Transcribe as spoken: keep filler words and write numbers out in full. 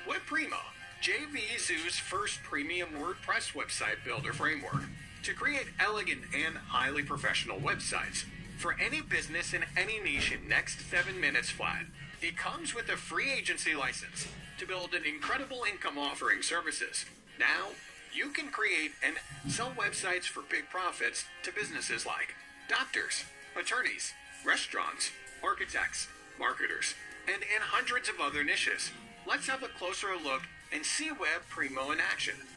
With Primo, J V Zoo's first premium WordPress website builder framework to create elegant and highly professional websites for any business in any niche in next seven minutes flat. It comes with a free agency license to build an incredible income offering services. Now, you can create and sell websites for big profits to businesses like doctors, attorneys, restaurants, architects, marketers, and in hundreds of other niches. Let's have a closer look and see Web Primo in action.